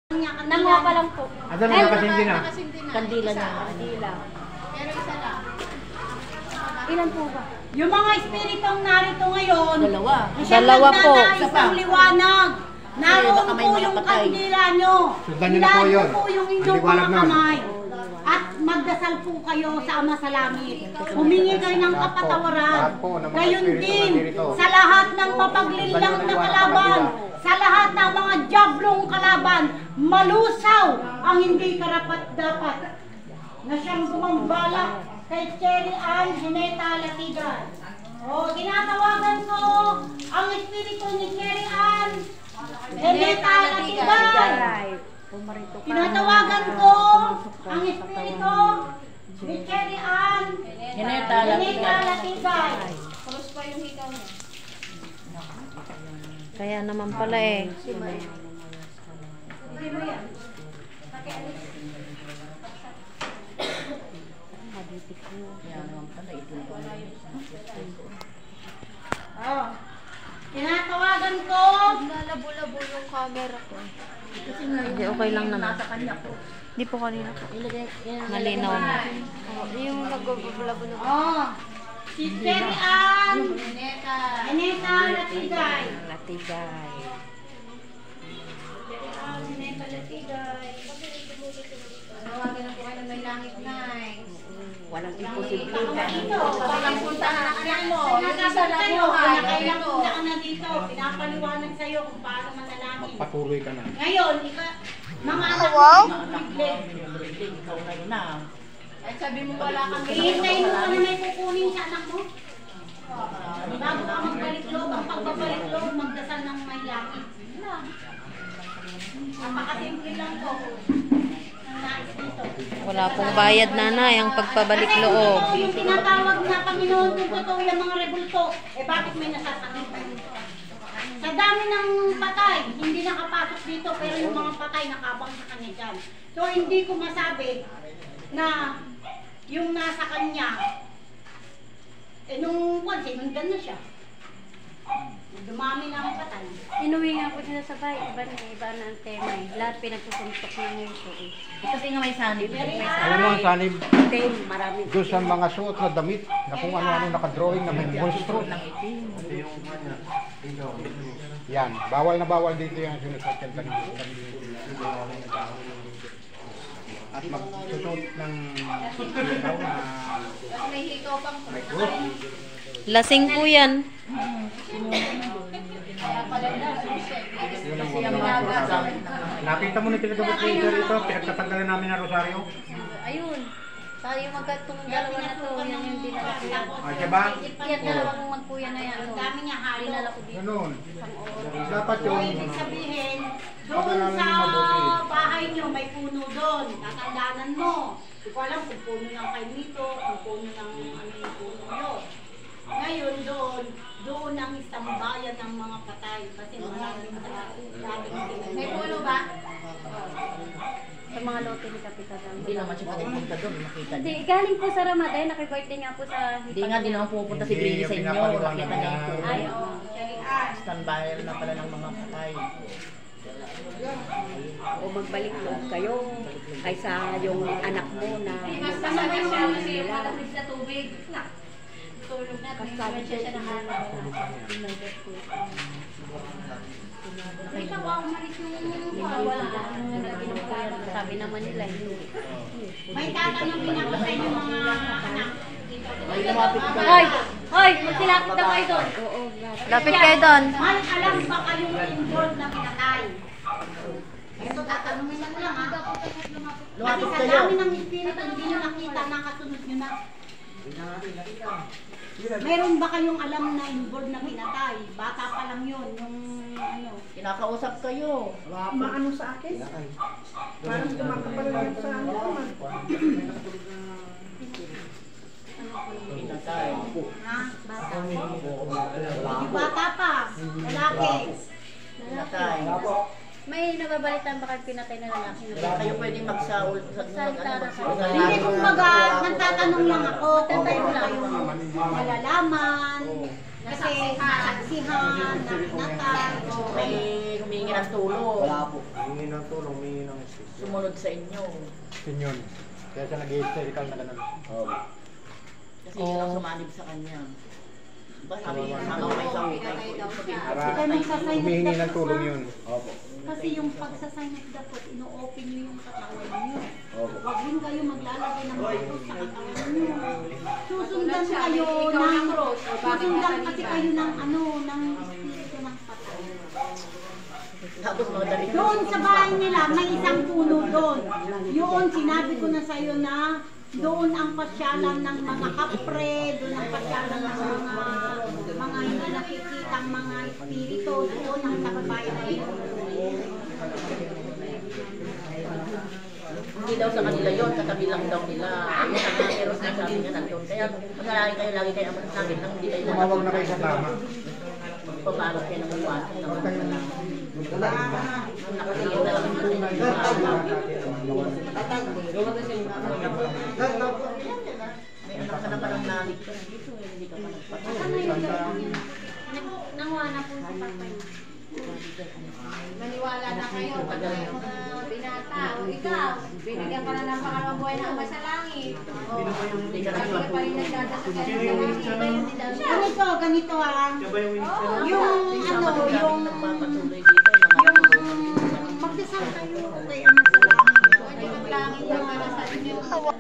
Nanguha pa lang po. Ano na nakasindi na? Kandila na. Kandila. Pero isa lang. Ilan po ba? Yung mga espiritong narito ngayon, Dalawa. siyang Dalawa po. nagnanais ng liwanag. Naroon baka may po mga yung patay. kandila nyo. Sundan nyo na po yun. po yung Ang inyong liwanag mga nun. kamay. At magdasal po kayo sa Ama sa Langit. Humingi kayo ng kapatawaran. Lahat po ng mga Gayon espiritu din nandito. sa lahat ng mapaglilang na kalaban, sa lahat ng mga jablong kalaban, malusaw ang hindi karapat-dapat na siyang gumambala kay Cherry Ann Gineta Latigan. O, tinatawagan ko ang espiritu ni Cherry Ann Gineta Latigan. Tinatawagan ko ang espiritu ni Cherry Ann Gineta Latigan. Cross pa yung hikaw niya. Kaya naman pala eh. Hindi mo yan. Oh. Tinatawagan ko. Nalabo-labo yung camera ko. Hindi, okay lang naman. Hindi po kanina po. Malinaw na. Yung nagbablabo ng Oh. Si Cherry Ann Neta. Gineta Latigay. Latigay. Cherry Ann Gineta Latigay. Tawagan na po kayo ng may langit na eh. Walang imposible. Dito. Walang puntahan ng anak mo. Sinasabi sa'yo, kailang punta ka na dito. Pinapaliwanag sa'yo kung paano manalangin. Patuloy ka na. Ngayon, mga anak mo, Ay sabi mo wala kami. hihintayin mo ka na may kukunin sa anak mo. Bago ka magbalik loob, ang pagbabalik loob, magdasal ng may langit. Yun lang. Napakasimple lang po. Ang nais dito. Wala pong bayad, nanay, ang pagpabalik loob. Kasi yung tinatawag na Panginoon kung totoo yung mga rebulto, eh bakit may nasasakit? Sa dami ng patay, hindi nakapasok dito, pero yung mga patay nakabang sa kanya dyan. So hindi ko masabi na yung nasa kanya, eh nung sinundan na siya. Dumami na ang patay. Inuwi nga po sila sa bahay, iba na ang tema eh. Lahat pinagsusuntok na ngayon po eh. Kasi nga may sanib. Alam mo ang sanib Tema, marami. doon sa mga suot na damit na kung ano-ano nakadrawing na may monstro. Yan, bawal na bawal dito yung sinusuot yung damit. At magsusuot ng ikaw na May hikaw pang may cross. Lasing po yan. Yun ang mga nakita mo na pinagabot ko ito, pinagtatanggalan namin ng rosaryo. Ayun. Tayo magkatong dalawa na to, yan yung dinala ko yan. Ah, siya ba? Yan dalawang magkuya na yan. Ang dami niya halo. Dinala ko dito. Ganun. Dapat yung Ibig sabihin, doon sa bahay niyo may puno doon. Tatandaanan mo. Hindi ko alam kung puno ng kainito, kung puno ng ano yung puno yun. Ngayon doon ang isang bayan ng mga patay. Kasi maraming May puno ba? Sa mga lote ni Kapitan. Hindi naman siya pupunta doon, makita Hindi, niya. galing po sa Ramadan, nakibirthday nga po sa Hindi nga, di naman pupunta si Grini sa inyo. Nakita niya ito. Ay, oo. Standby na pala ng mga patay. O magbalik loob kayo kaysa yung anak mo na Kasama na siya kasi yung malamig sa tubig. Tulog na. kasabi siya ng anak. Ikaw ba umalis yung Wala. Sabi naman nila, hindi. may tatanungin ako sa inyo mga anak. Ay, lumapit ka. Hoy! Hoy! Magsilapit na kayo doon. Oo. Lapit kayo doon. May alam ba kayong involved na pinatay? Ito tatanungin lang lang ha. Kasi Lumapit sa kayo. dami ng espiritu, hindi nyo nakita, nakasunod nyo na. Meron ba kayong alam na involved na pinatay? Bata pa lang yun, yung ano. Kinakausap kayo. Maano sa akin? Parang kumakapal lang sa ano naman. Pinatay. Ha? Bata. Hindi bata pa. Lalaki. Pinatay. May nababalitan ba kayo pinatay na lalaki na Kaya kayo pwedeng magsaul. Hindi, kumbaga, nagtatanong lang ako kung meron kayong malalaman. Kasi saksihan na pinatay. May humingi humingi ng tulong. Wala po. Humingi ng tulong, humingi ng assist. Sumunod sa inyo. Yun yun. Kaya siya nag-hysterical na ganun. Oo. Kasi yun ang sumanib sa kanya. Diba sabi niya, hanggang may sahukay ko. Para humingi ng tulong yun. Opo. Kasi yung pagsasign of the foot, ino-open nyo yung katawan nyo. Opo. Huwag din kayo maglalagay ng bato sa katawan nyo. Susundan kayo ng, susundan kasi kayo ng ano, ng espiritu ng patay. Tapos madali na. Doon sa bahay nila, may isang puno doon. Yun, sinabi ko na sa'yo na doon ang pasyalan ng mga kapre, doon ang pasyalan ng mga hindi nakikitang mga espiritu, doon ang takbay na yun. Hindi daw sa kanila yun, katabi lang daw nila. Ayun ang mga meron na sabi niya nandun. Kaya manalagi kayo lagi kayo aman sa akin nang hindi kayo Tumawag na kayo sa tama. pabalot kayo ng iwasan ng mga nakatingin na lang sa inyo. May anak ka na parang naligtas dito, hindi ka pa nagpatay. Nanguha na po si Papa. Maniwala na kayo pag may mga binata. O ikaw, binigyan ka na ng pangalawang buhay ng Ama sa langit. O, Hindi ka sabi ka pa rin nagdadasal ka sa langit. Iba yun din daw siya. Ganito ah. Yung ano, yung nagpapatuloy dito. magdasal kayo kay Ama sa langit. Pwede kang langit yung para sa inyo.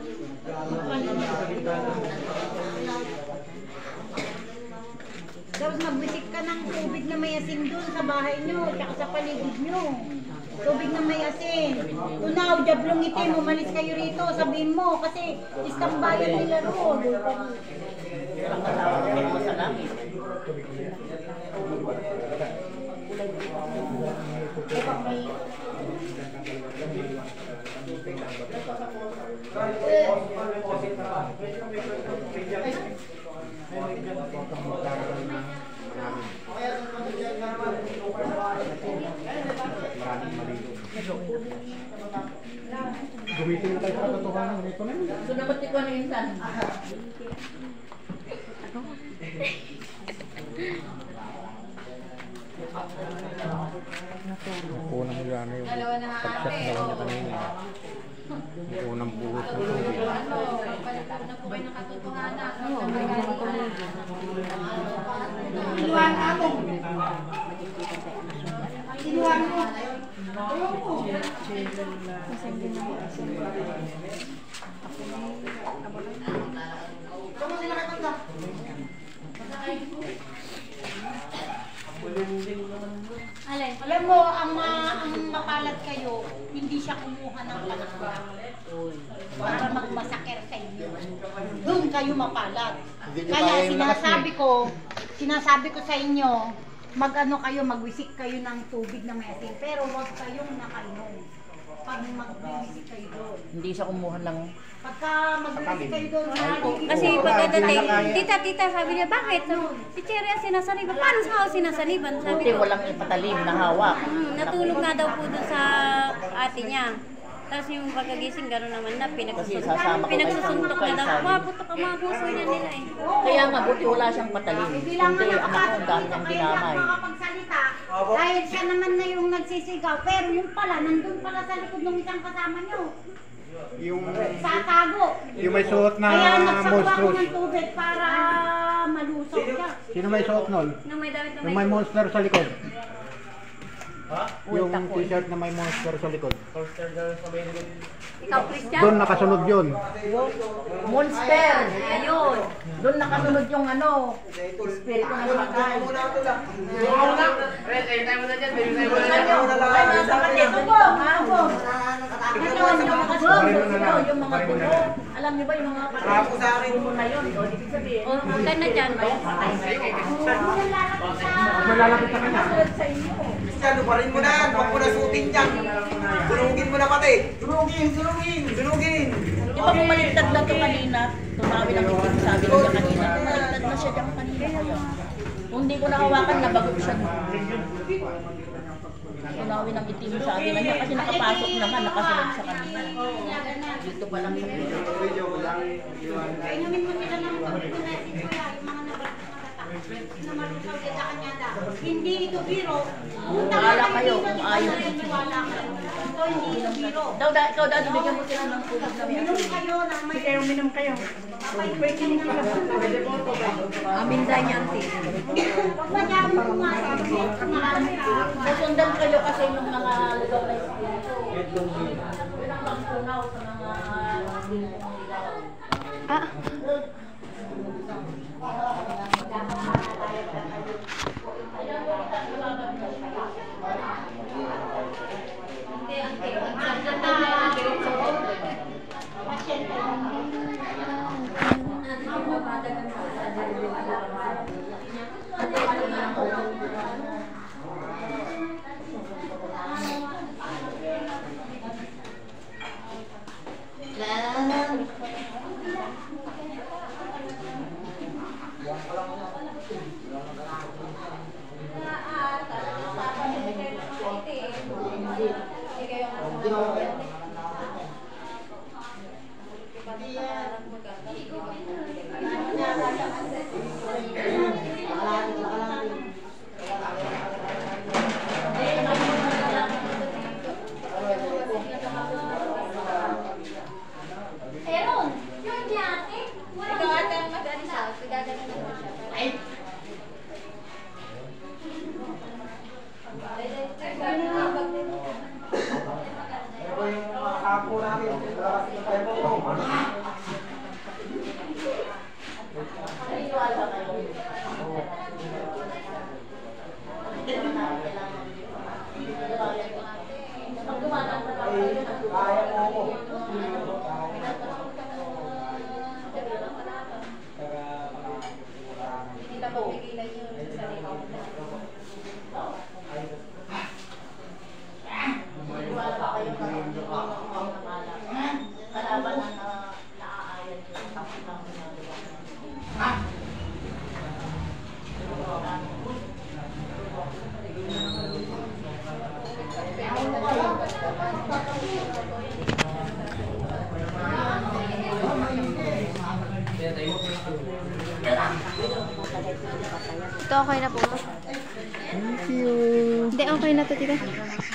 Tapos magbisik ka ng tubig na may asin doon sa bahay nyo, tsaka sa paligid nyo. Tubig na may asin. Tunaw, jablong itim, umalis kayo rito, sabihin mo, kasi istambayan nila roon. Gumitin na tayo sa katotohanan. Ito na yun. So, dapat ikaw na insan. Unang gana yung Dalawa na pagsak ate. na niya kanina. Yung unang buhot ng tubig. Ano, palitan na po kayo ng katotohanan. Iluwan ako. Iluwan mo. Alin? Alam mo, ang mapalat kayo, hindi siya kumuha ng panakba para magmasaker sa inyo. Doon kayo mapalat. Kaya sinasabi ko sa inyo, mag-ano kayo, magwisik kayo ng tubig na may asin, pero huwag kayong nakainom. Pag magwisik kayo doon. Hindi siya kumuha lang. Pagka magwisik kayo doon, Kasi pagkadating, tita, sabi niya, bakit? Si Cherry ang sinasaniban. Paano sa ako sinasaniban? Sabi Buti ko, walang ipatalim na hawak. natulog nga daw po doon sa ate niya. Tapos yung pagkagising, gano'n naman na, Kasi sasama ko kayo pinagsusuntok kay na daw. Sally. Maputok ang mga puso niya nila eh. Kaya nga, buti wala siyang patalim. Hindi lang Hindi, nga ang ako ang dami niyang ginamay. makapagsalita dahil siya naman na yung nagsisigaw, pero yung pala, nandun pala sa likod ng isang kasama nyo. Yung Sa tago. may suot na Kaya nagsakuha ko monstrous. ng tubig para malusog siya. Sino may suot nun? Nung may damit na Yung may monster sa likod. Yung Takot. t-shirt na may monster sa likod. Ikaw, Christian? Doon nakasunod yun. Monster! Ayun. Doon nakasunod yung ano, espiritu ng patay. Yung mga puno. Alam niyo ba yung mga puno na yun? O, ibig sabihin, O, huwag ka na dyan. Malalapit sa kanya. sa inyo. Cristiano, parin mo na yan. Huwag mo na suotin dyan. Sunugin mo na pati. Sunugin. Di ba bumaliktad na ito kanina? Tumawi ng itim, sabi niya kanina. Bumaliktad na siya dyan kanina. Kung hindi ko nakawakan, nabagot siya. Tumawi ng itim, sabi na niya kasi nakapasok naman, nakasunod sa kanina. Dito pa lang sa Kainumin mo sila ng tubig na mesin ko yung mga nabatak. na malusaw din sa kanya na. Hindi ito biro. Wala kayo kung ayaw. Wala kayo. So, hindi ito biro. Ikaw dati bigyan mo sila ng tubig na Minum kayo ng may... Kayo, uminom kayo. Pwede mo pala. Amin dahil niya, auntie. Huwag ba dyan mo marami ka. Nasundan kayo kasi nung mga lugaw na espiritu. Yun ang magtunaw sa mga espiritu ng ligaw. Ah. Ito okay na po. Thank you. Hindi, okay na to, tita.